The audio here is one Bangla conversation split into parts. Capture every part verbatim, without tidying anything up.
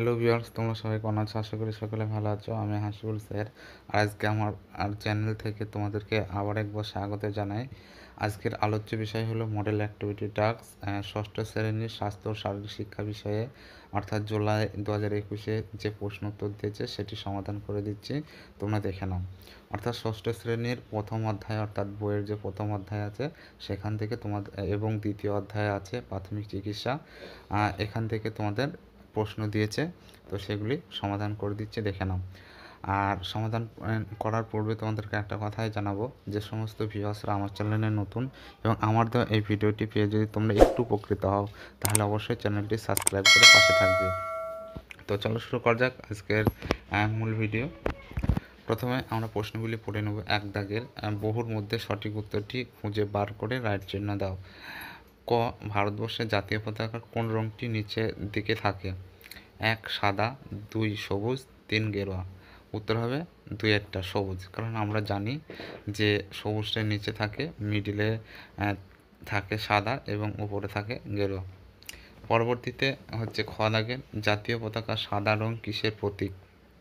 হ্যালো ভিউয়ার্স, তোমরা সবাই কেমন আছো? আশা করি সকলে ভালো আছো। আমি হাসিবুল স্যার। আর আজকে আমার আর চ্যানেল থেকে তোমাদেরকে আবার একবার স্বাগত জানাই। আজকের আলোচ্য বিষয় হলো মডেল অ্যাক্টিভিটি টাস্ক ষষ্ঠ শ্রেণীর স্বাস্থ্য ও শারীরিক শিক্ষা বিষয়ে, অর্থাৎ জুলাই দু হাজার একুশে যে প্রশ্ন উত্তর দিয়েছে সেটি সমাধান করে দিচ্ছি, তোমরা দেখে নাও। অর্থাৎ ষষ্ঠ শ্রেণীর প্রথম অধ্যায়, অর্থাৎ বইয়ের যে প্রথম অধ্যায় আছে সেখান থেকে তোমাদের, এবং দ্বিতীয় অধ্যায় আছে প্রাথমিক চিকিৎসা, এখান থেকে তোমাদের প্রশ্ন দিয়েছে, তো সেগুলি সমাধান করে দিচ্ছে, দেখে নাও। আর সমাধান করার পূর্বে তোমাদেরকে একটা কথাই জানাবো, যে সমস্ত ভিউয়ার্সরা আমার চ্যানেলে নতুন এবং আমার দেওয়া এই ভিডিওটি পেয়ে যদি তোমরা একটু উপকৃত হও, তাহলে অবশ্যই চ্যানেলটি সাবস্ক্রাইব করে পাশে থাকবে। তো চলো শুরু করা যাক আজকের মূল ভিডিও। প্রথমে আমরা প্রশ্নগুলি পড়ে নেব এক দাগের। বহুর মধ্যে সঠিক উত্তরটি খুঁজে বার করে রাইট চিহ্ন দাও। ক, ভারতবর্ষের জাতীয় পতাকার কোন রঙটি নিচের দিকে থাকে? এক সাদা, দুই সবুজ, তিন গেরুয়া। উত্তর হবে দুই একটা সবুজ, কারণ আমরা জানি যে সবুজটার নিচে থাকে, মিডিলে থাকে সাদা এবং উপরে থাকে গেরুয়া। পরবর্তীতে হচ্ছে খ দাগের, জাতীয় পতাকা সাদা রং কিসের প্রতীক?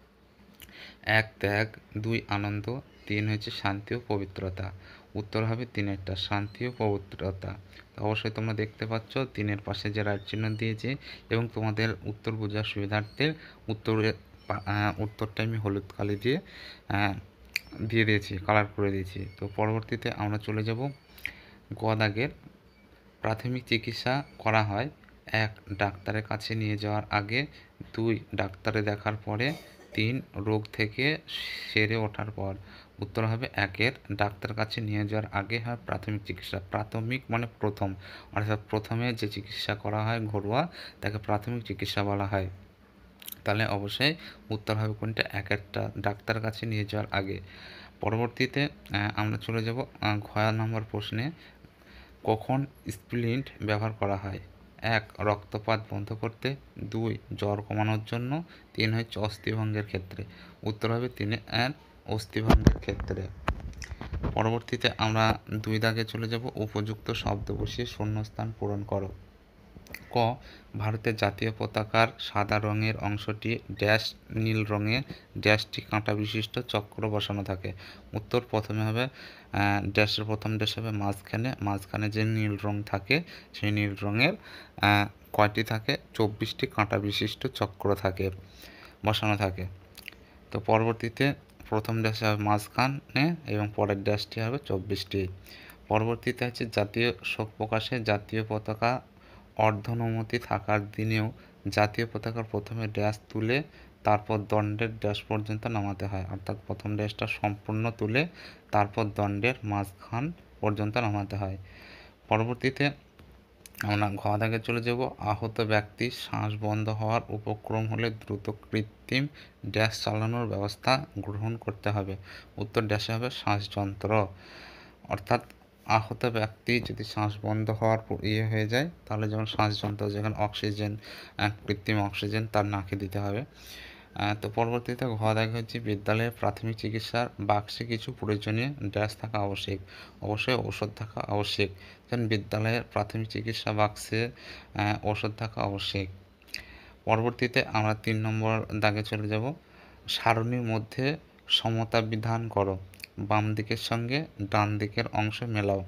এক ত্যাগ, দুই আনন্দ, তিন হচ্ছে শান্তি ও পবিত্রতা। উত্তর হবে তিনেরটা, শান্তি ও পবিত্রতা। অবশ্যই তোমরা দেখতে পাচ্ছ তিনের পাশে যে রাইট চিহ্ন দিয়েছে, এবং তোমাদের উত্তর বোঝার সুবিধার্থে উত্তরের উত্তরটা আমি হলুদ কালি দিয়ে দিয়ে দিয়েছি, কালার করে দিয়েছি। তো পরবর্তীতে আমরা চলে যাব গ দাগের। প্রাথমিক চিকিৎসা করা হয় এক, ডাক্তারের কাছে নিয়ে যাওয়ার আগে, দুই ডাক্তারে দেখার পরে, তিন রোগ থেকে সেরে ওঠার পর। উত্তর হবে একের, ডাক্তার কাছে নিয়ে যাওয়ার আগে হয় প্রাথমিক চিকিৎসা। প্রাথমিক মানে প্রথম, অর্থাৎ প্রথমে যে চিকিৎসা করা হয় ঘরোয়া, তাকে প্রাথমিক চিকিৎসা বলা হয়। তাহলে অবশ্যই উত্তর হবে কোনটা? একেরটা, ডাক্তার কাছে নিয়ে যাওয়ার আগে। পরবর্তীতে আমরা চলে যাব ঘ নম্বর প্রশ্নে। কখন স্প্লিন্ট ব্যবহার করা হয়? এক, রক্তপাত বন্ধ করতে, দুই জ্বর কমানোর জন্য, তিন হচ্ছে অস্থিভঙ্গের ক্ষেত্রে। উত্তর হবে তিনে এক, অস্থিভঙ্গের ক্ষেত্রে। পরবর্তীতে আমরা দুই দাগে চলে যাব, উপযুক্ত শব্দ বসিয়ে শূন্যস্থান পূরণ করো। ক, ভারতের জাতীয় পতাকার সাদা রঙের অংশটি ড্যাশ নীল রঙে ড্যাশটি কাঁটা বিশিষ্ট চক্র বসানো থাকে। উত্তর প্রথমে হবে ড্যাশের প্রথম ড্যাশ হবে মাঝখানে, মাঝখানে যে নীল রং থাকে সেই নীল রঙের কয়টি থাকে? চব্বিশটি কাঁটা বিশিষ্ট চক্র থাকে, বসানো থাকে। তো পরবর্তীতে প্রথম ড্যাশে হবে মাঝখানে এবং পরের ড্যাশটি হবে চব্বিশটি। পরবর্তীতে হচ্ছে জাতীয় শোক প্রকাশে জাতীয় পতাকা অর্ধনমতি থাকার দিনেও জাতীয় পতাকার প্রথমে ড্যাশ তুলে তারপর দণ্ডের ড্যাশ পর্যন্ত নামাতে হয়, অর্থাৎ প্রথম ড্যাশটা সম্পূর্ণ তুলে তারপর দণ্ডের মাঝখান পর্যন্ত নামাতে হয়। পরবর্তীতে আমরা ঘ দাগে চলে যাব, আহত ব্যক্তির শ্বাস বন্ধ হওয়ার উপক্রম হলে দ্রুত কৃত্রিম ড্যাশ চালানোর ব্যবস্থা গ্রহণ করতে হবে। উত্তর ড্যাশে হবে শ্বাসযন্ত্র। অর্থাৎ আহত ব্যক্তি যদি শ্বাস বন্ধ হওয়ার ইয়ে হয়ে যায়, তাহলে যেমন শ্বাসযন্ত্র, যেখানে অক্সিজেন, কৃত্রিম অক্সিজেন তার নাকে দিতে হবে। তো পরবর্তীতে ঘ দেখা হচ্ছে, বিদ্যালয়ের প্রাথমিক চিকিৎসার বাক্সে কিছু প্রয়োজনীয় ড্যাশ থাকা আবশ্যিক। অবশ্যই ঔষধ থাকা আবশ্যিক, যেমন বিদ্যালয়ের প্রাথমিক চিকিৎসা বাক্সে ঔষধ থাকা আবশ্যিক। পরবর্তীতে আমরা তিন নম্বর দাগে চলে যাব, সারণীর মধ্যে সমতা বিধান করো। বাম দিকের সঙ্গে ডান দিকের অংশ মেলাও।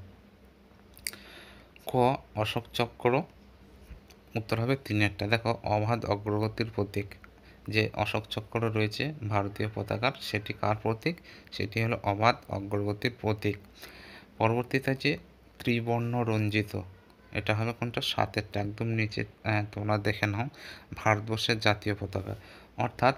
ক, অশোক চক্র। উত্তর হবে তিনেরটা। দেখো, অবাধ অগ্রগতির প্রতীক যে অশোক চক্র রয়েছে ভারতীয় পতাকার, সেটি কার প্রতীক? সেটি হলো অবাধ অগ্রগতির প্রতীক। পরবর্তীতে আছে ত্রিবর্ণ রঞ্জিত, এটা হবে কোনটা? সাতেরটা, একদম নিচে তোমরা দেখে নাও, ভারতবর্ষের জাতীয় পতাকা। অর্থাৎ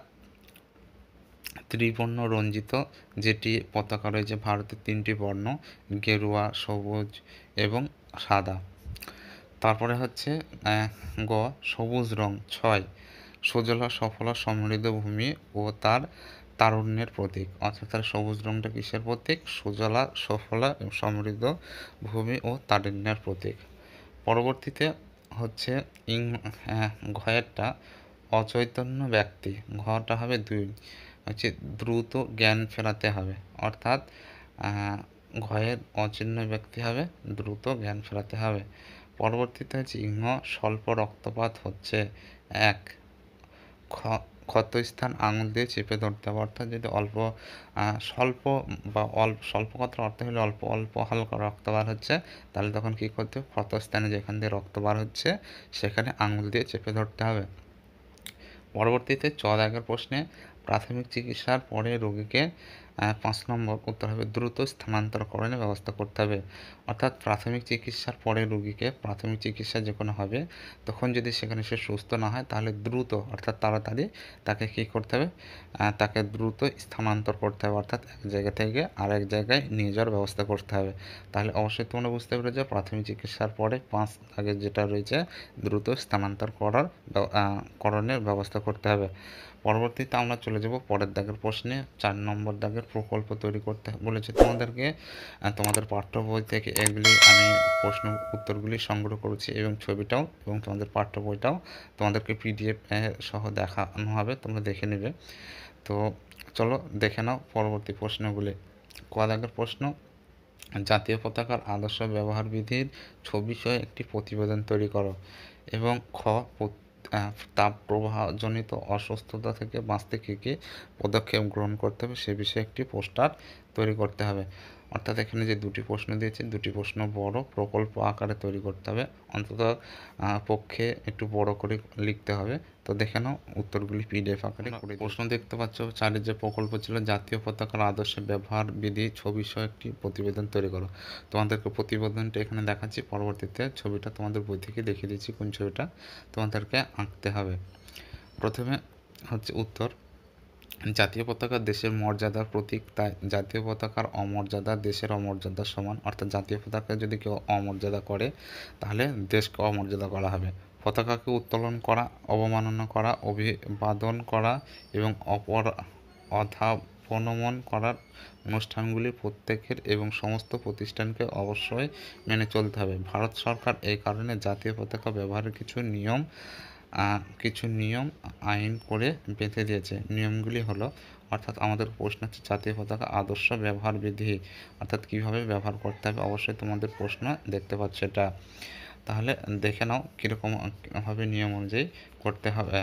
ত্রিবর্ণ রঞ্জিত যেটি পতাকা রয়েছে ভারতের তিনটি বর্ণ, গেরুয়া, সবুজ এবং সাদা। তারপরে হচ্ছে গ, সবুজ রং। ছয়, সুজলা সফলা সমৃদ্ধ ভূমি ও তার তারুণ্যের প্রতীক। অর্থাৎ তার সবুজ রংটা কিসের প্রতীক? সুজলা সফলা এবং সমৃদ্ধ ভূমি ও তারুণ্যের প্রতীক। পরবর্তীতে হচ্ছে ইং ঘয়েরটা, অচৈতন্য ব্যক্তি। ঘটা হবে দুই, হচ্ছে দ্রুত জ্ঞান ফেরাতে হবে, অর্থাৎ ঘয়ের অচিহ্ন ব্যক্তি হবে, দ্রুত জ্ঞান ফেরাতে হবে। পরবর্তীতে হচ্ছে ইঙ্গ, স্বল্প রক্তপাত হচ্ছে এক। খ, খ ক্ষতস্থান আঙুল দিয়ে চেপে ধরতে হবে, অর্থাৎ যদি অল্প স্বল্প বা অল্প স্বল্প কথার অর্থ হলে অল্প অল্প হালকা রক্ত বার হচ্ছে, তাহলে তখন কী করতে হবে, ক্ষতস্থানে যেখান দিয়ে রক্ত বার হচ্ছে সেখানে আঙুল দিয়ে চেপে ধরতে হবে। পরবর্তীতে চ দাগের প্রশ্নে প্রাথমিক চিকিৎসার পরে রোগীকে পাঁচ নম্বর উত্তর হবে দ্রুত স্থানান্তরকরণের ব্যবস্থা করতে হবে। অর্থাৎ প্রাথমিক চিকিৎসার পরে রোগীকে প্রাথমিক চিকিৎসা যখন হবে তখন যদি সেখানে সে সুস্থ না হয় তাহলে দ্রুত অর্থাৎ তাড়াতাড়ি তাকে কী করতে হবে, তাকে দ্রুত স্থানান্তর করতে হবে, অর্থাৎ এক জায়গা থেকে আরেক জায়গায় নিয়ে যাওয়ার ব্যবস্থা করতে হবে। তাহলে অবশ্যই তোমরা বুঝতে পেরেছো প্রাথমিক চিকিৎসার পরে পাঁচ আগে যেটা রয়েছে দ্রুত স্থানান্তর করার করণের ব্যবস্থা করতে হবে। পরবর্তীতে আমরা চলে যাব পরের দাগের প্রশ্নে। চার নম্বর দাগের প্রকল্প তৈরি করতে বলেছে তোমাদেরকে। তোমাদের পাঠ্য বই থেকে এগুলি আমি প্রশ্ন উত্তরগুলি সংগ্রহ করেছি এবং ছবিটাও এবং তোমাদের পাঠ্য বইটাও তোমাদেরকে পিডিএফ সহ দেখানো হবে, তোমরা দেখে নেবে। তো চলো দেখে নাও পরবর্তী প্রশ্নগুলি। ক দাগের প্রশ্ন, জাতীয় পতাকার আদর্শ ব্যবহার বিধির ছবি সহ একটি প্রতিবেদন তৈরি করো এবং খ তাপ প্রবাহজনিত অসুস্থতা থেকে বাঁচতে কী কী পদক্ষেপ গ্রহণ করতে হবে সে বিষয়ে একটি পোস্টার তৈরি করতে হবে। অর্থাৎ এখানে যে দুটি প্রশ্ন দিয়েছে দুটি প্রশ্ন বড় প্রকল্প আকারে তৈরি করতে হবে, অন্তত পক্ষে একটু বড় করে লিখতে হবে। তো দেখে নাও উত্তরগুলি পিডিএফ আকারে করে। প্রশ্ন দেখতে পাচ্ছ চারের যে প্রকল্প ছিল জাতীয় পতাকার আদর্শ ব্যবহার বিধি ছবি সহ একটি প্রতিবেদন তৈরি করো। তোমাদেরকে প্রতিবেদনটা এখানে দেখাচ্ছি, পরবর্তীতে ছবিটা তোমাদের বই থেকে দেখিয়ে দিচ্ছি কোন ছবিটা তোমাদেরকে আঁকতে হবে। প্রথমে হচ্ছে উত্তর, জাতীয় পতাকা দেশের মর্যাদার প্রতীক, তাই জাতীয় পতাকার অমর্যাদা দেশের অমর্যাদার সমান। অর্থাৎ জাতীয় পতাকা যদি কেউ অমর্যাদা করে তাহলে দেশকে অমর্যাদা করা হবে। পতাকাকে উত্তোলন করা, অবমাননা করা, অভিবাদন করা এবং অপর অধাপনমন করার অনুষ্ঠানগুলি প্রত্যেকের এবং সমস্ত প্রতিষ্ঠানকে অবশ্যই মেনে চলতে হবে। ভারত সরকার এই কারণে জাতীয় পতাকা ব্যবহারের কিছু নিয়ম কিছু নিয়ম আইন করে বেঁধে দিয়েছে। নিয়মগুলি হলো, অর্থাৎ আমাদের প্রশ্ন হচ্ছে জাতীয় পতাকা আদর্শ ব্যবহার বিধি, অর্থাৎ কীভাবে ব্যবহার করতে হবে অবশ্যই তোমাদের প্রশ্ন দেখতে পাচ্ছ এটা। তাহলে দেখে নাও কীরকমভাবে নিয়ম অনুযায়ী করতে হবে।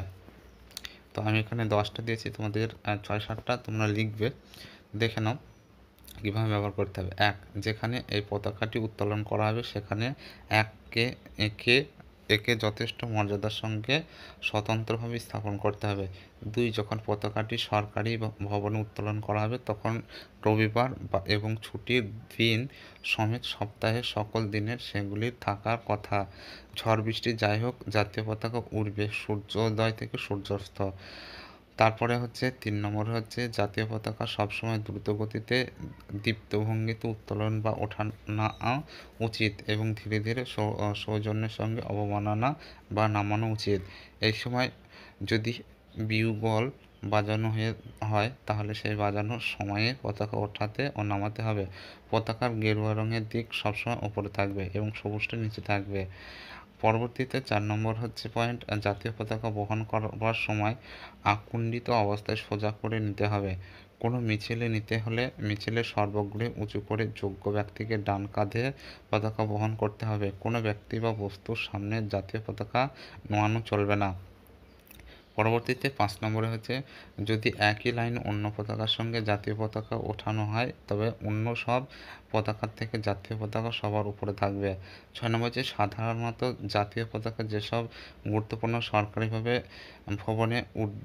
তো আমি এখানে দশটা দিয়েছি, তোমাদের ছয় সাতটা তোমরা লিখবে, দেখে নাও কীভাবে ব্যবহার করতে হবে। এক, যেখানে এই পতাকাটি উত্তোলন করা হবে সেখানে এককে একে একে যথেষ্ট মর্যাদার সঙ্গে স্বতন্ত্রভাবে স্থাপন করতে হবে। দুই, যখন পতাকাটি সরকারি ভবনে উত্তোলন করা হবে তখন রবিবার বা এবং ছুটির দিন সমেত সপ্তাহের সকল দিনের সেগুলির থাকার কথা। ঝড় বৃষ্টি যাই হোক জাতীয় পতাকা উড়বে সূর্যোদয় থেকে সূর্যাস্ত। তারপরে হচ্ছে তিন নম্বর হচ্ছে জাতীয় পতাকা সবসময় দ্রুত গতিতে দীপ্তভঙ্গিতে উত্তোলন বা ওঠানো উচিত এবং ধীরে ধীরে সৌজন্যের সঙ্গে অবমাননা বা নামানো উচিত। এই সময় যদি বিউগল বাজানো হয়ে হয় তাহলে সেই বাজানোর সময়ে পতাকা ওঠাতে ও নামাতে হবে। পতাকার গেরুয়া রঙের দিক সবসময় ওপরে থাকবে এবং সবুজটা নিচে থাকবে। পরবর্তীতে চার নম্বর হচ্ছে পয়েন্ট, জাতীয় পতাকা বহন করবার সময় আকুণ্ঠিত অবস্থায় সোজা করে নিতে হবে। কোনো মিছিলে নিতে হলে মিছিলের সর্বগ্রে উঁচু করে যোগ্য ব্যক্তিকে ডান কাঁধে পতাকা বহন করতে হবে। কোনো ব্যক্তি বা বস্তুর সামনে জাতীয় পতাকা নোয়ানো চলবে না। পরবর্তীতে পাঁচ নম্বরে হচ্ছে যদি একই লাইন অন্য পতাকার সঙ্গে জাতীয় পতাকা ওঠানো হয় তবে অন্য সব পতাকার থেকে জাতীয় পতাকা সবার উপরে থাকবে। ছয় নম্বর হচ্ছে সাধারণত জাতীয় পতাকা যেসব গুরুত্বপূর্ণ সরকারিভাবে ভবনে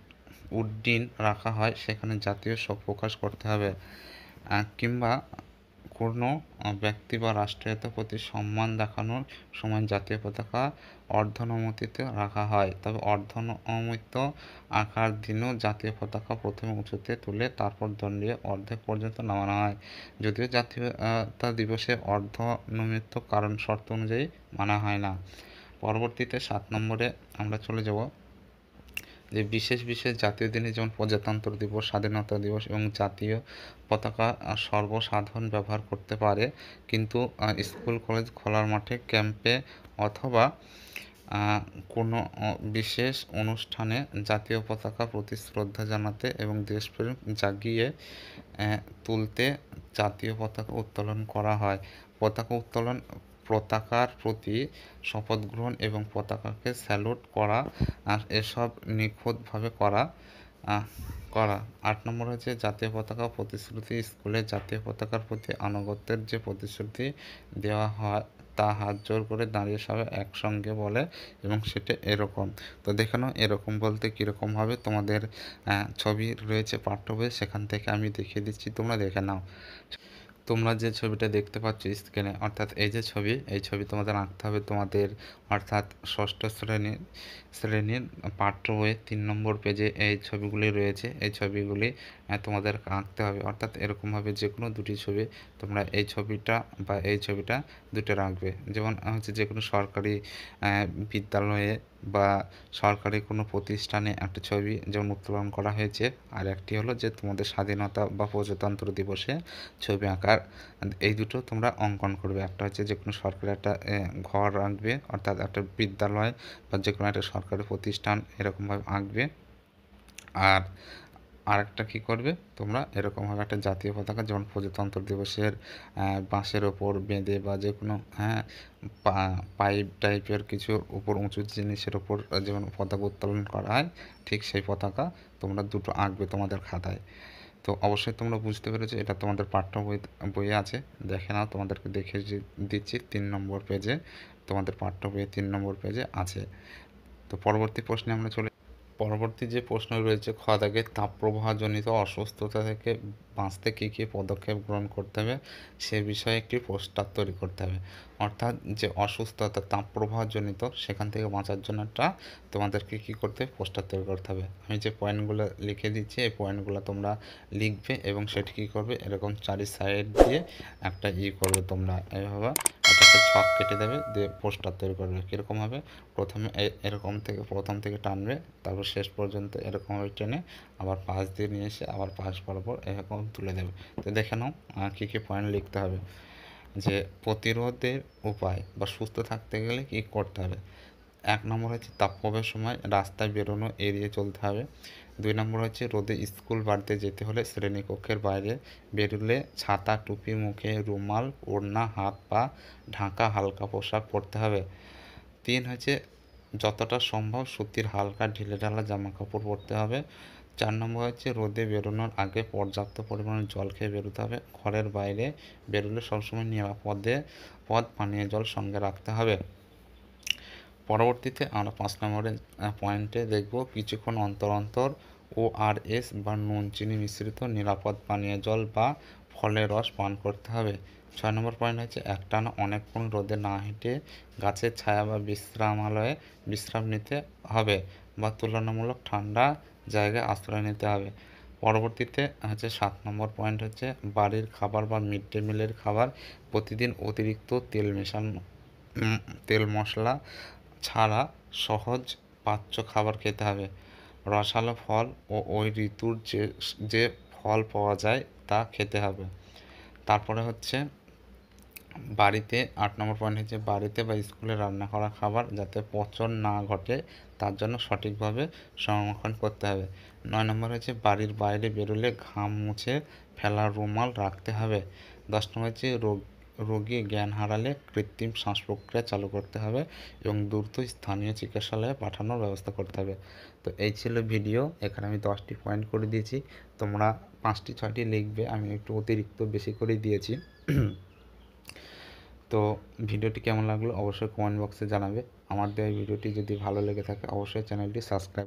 উড্ডীন রাখা হয় সেখানে জাতীয় শোক প্রকাশ করতে হবে, কিংবা কোনো ব্যক্তি বা রাষ্ট্রীয়তার প্রতি সম্মান দেখানোর সময় জাতীয় পতাকা অর্ধনমিত রাখা হয়। তবে অর্ধনমিত আঁকার দিনেও জাতীয় পতাকা প্রথমে উঁচুতে তুলে তারপর দণ্ডিয়ে অর্ধেক পর্যন্ত নামানো হয়, যদিও জাতীয়তা দিবসে অর্ধনমিত কারণ শর্ত অনুযায়ী মানা হয় না। পরবর্তীতে সাত নম্বরে আমরা চলে যাব যে বিশেষ বিশেষ জাতীয় দিনে যেমন প্রজাতন্ত্র দিবস, স্বাধীনতা দিবস এবং জাতীয় পতাকা সর্বসাধারণ ব্যবহার করতে পারে, কিন্তু স্কুল কলেজ খোলার মাঠে ক্যাম্পে অথবা কোনো বিশেষ অনুষ্ঠানে জাতীয় পতাকা প্রতি শ্রদ্ধা জানাতে এবং দেশপ্রেম জাগিয়ে তুলতে জাতীয় পতাকা উত্তোলন করা হয়। পতাকা উত্তোলন পতাকার প্রতি শপথ গ্রহণ এবং পতাকাকে স্যালুট করা, আর এসব নিখুঁতভাবে করা করা আট নম্বর হচ্ছে জাতীয় পতাকা প্রতিশ্রুতি। স্কুলে জাতীয় পতাকার প্রতি আনুগত্যের যে প্রতিশ্রুতি দেওয়া হয় তা হাত জোর করে দাঁড়িয়ে সবাই একসঙ্গে বলে, এবং সেটা এরকম। তো দেখে নাও এরকম বলতে কীরকম হবে। তোমাদের ছবি রয়েছে পাঠ্য বইয়ে, সেখান থেকে আমি দেখিয়ে দিচ্ছি, তোমরা দেখে নাও। তোমরা যে ছবিটা দেখতে পাচ্ছ স্ক্রিনে, অর্থাৎ এই যে ছবি, এই ছবি তোমাদের আঁকতে হবে তোমাদের অর্থাৎ ষষ্ঠ শ্রেণীর শ্রেণীর পাঠ্য বইয়ে তিন নম্বর পেজে এই ছবিগুলি রয়েছে। এই ছবিগুলি তোমাদের আঁকতে হবে, অর্থাৎ এরকমভাবে যে কোনো দুটি ছবি তোমরা এই ছবিটা বা এই ছবিটা দুটো রাখবে। যেমন হচ্ছে যে কোনো সরকারি বিদ্যালয়ে বা সরকারি কোনো প্রতিষ্ঠানে একটা ছবি যেমন উত্তোলন করা হয়েছে, আর একটি হলো যে তোমাদের স্বাধীনতা বা প্রজাতন্ত্র দিবসে ছবি আঁকার। এই দুটো তোমরা অঙ্কন করবে। একটা হচ্ছে যে কোনো সরকারি একটা ঘর আঁকবে, অর্থাৎ একটা বিদ্যালয় বা যে কোনো একটা সরকারি প্রতিষ্ঠান এরকমভাবে আঁকবে। আর আরেকটা কী করবে তোমরা, এরকমভাবে একটা জাতীয় পতাকা যেমন প্রজাতন্ত্র দিবসের বাঁশের ওপর বেঁধে বা যে কোনো হ্যাঁ পাইপ টাইপের কিছুর উপর উঁচু জিনিসের ওপর যেমন পতাকা উত্তোলন করা হয়, ঠিক সেই পতাকা তোমরা দুটো আঁকবে তোমাদের খাতায়। তো অবশ্যই তোমরা বুঝতে পেরেছো, এটা তোমাদের পাঠ্য বই বইয়ে আছে। দেখে নাও, তোমাদেরকে দেখে দিচ্ছি তিন নম্বর পেজে, তোমাদের পাঠ্য বইয়ে তিন নম্বর পেজে আছে। তো পরবর্তী প্রশ্নে আমরা চলে পরবর্তী যে প্রশ্ন রয়েছে খ দাগে, তাপপ্রবাহজনিত অসুস্থতা থেকে বাঁচতে কী কী পদক্ষেপ গ্রহণ করতে হবে সে বিষয়ে একটি পোস্টার তৈরি করতে হবে। অর্থাৎ যে অসুস্থতা তাপপ্রবাহজনিত, সেখান থেকে বাঁচার জন্য একটা তোমাদেরকে কী করতে হবে, পোস্টার তৈরি করতে হবে। আমি যে পয়েন্টগুলো লিখে দিচ্ছি এই পয়েন্টগুলো তোমরা লিখবে এবং সেটি কী করবে, এরকম চারি সাইড দিয়ে একটা ই করবে তোমরা এইভাবে একটা ছক কেটে দেবে, দিয়ে পোস্টার তৈরি করবে। কীরকম হবে, প্রথমে এরকম থেকে প্রথম থেকে টানবে, তারপর শেষ পর্যন্ত এরকমভাবে টেনে আবার পাশ দিয়ে নিয়ে এসে আবার পাশ বরাবর এরকম তুলে দেবে। তো দেখে নাও কী কী পয়েন্ট লিখতে হবে। যে প্রতিরোধের উপায় বা সুস্থ থাকতে গেলে কী করতে হবে। এক নম্বর হচ্ছে তাপপ্রবাহের সময় রাস্তায় বেরোনো এড়িয়ে চলতে হবে। দুই নম্বর হচ্ছে রোদে স্কুল বাড়িতে যেতে হলে শ্রেণীকক্ষের বাইরে বেরোলে ছাতা, টুপি, মুখে রুমাল, ওড়না, হাত পা ঢাকা হালকা পোশাক পরতে হবে। তিন হচ্ছে যতটা সম্ভব সুতির হালকা ঢিলেঢালা জামা কাপড় পরতে হবে। চার নম্বর হচ্ছে রোদে বেরোনোর আগে পর্যাপ্ত পরিমাণে জল খেয়ে বেরোতে হবে। ঘরের বাইরে বেরোলে সবসময় নিরাপদে পদ পানীয় জল সঙ্গে রাখতে হবে। পরবর্তীতে আমরা পাঁচ নম্বরের পয়েন্টে দেখব, কিছুক্ষণ অন্তর অন্তর ওআরএস বা নুন চিনি মিশ্রিত নিরাপদ পানীয় জল বা ফলের রস পান করতে হবে। ছয় নম্বর পয়েন্ট হচ্ছে একটানা অনেকক্ষণ রোদে না হেঁটে গাছের ছায়া বা বিশ্রামালয়ে বিশ্রাম নিতে হবে বা তুলনামূলক ঠান্ডা জায়গায় আশ্রয় নিতে হবে। পরবর্তীতে হচ্ছে সাত নম্বর পয়েন্ট হচ্ছে বাড়ির খাবার বা মিড ডে মিলের খাবার প্রতিদিন অতিরিক্ত তেল মেশানো তেল মশলা ছাড়া সহজ পাচ্য খাবার খেতে হবে। রসালো ফল ও ওই ঋতুর যে যে ফল পাওয়া যায় তা খেতে হবে। তারপরে হচ্ছে বাড়িতে আট নম্বর পয়েন্ট হচ্ছে বাড়িতে বা স্কুলে রান্না করা খাবার যাতে পচন না ঘটে তার জন্য সঠিকভাবে সংরক্ষণ করতে হবে। নয় নম্বর হচ্ছে বাড়ির বাইরে বেরোলে ঘাম মুছে ফেলার রুমাল রাখতে হবে। দশ নম্বর হচ্ছে রোগ রোগী জ্ঞান হারালে কৃত্রিম শ্বাস প্রক্রিয়া চালু করতে হবে এবং দ্রুত স্থানীয় চিকিৎসালয়ে পাঠানোর ব্যবস্থা করতে হবে। তো এই ছিল ভিডিও, এখানে আমি দশটি পয়েন্ট করে দিয়েছি, তোমরা পাঁচটি ছয়টি লিখবে, আমি একটু অতিরিক্ত বেশি করে দিয়েছি। তো ভিডিওটি কেমন লাগলো অবশ্যই কমেন্ট বক্সে জানাবে। আমার দেওয়া ভিডিওটি যদি ভালো লেগে থাকে অবশ্যই চ্যানেলটি সাবস্ক্রাইব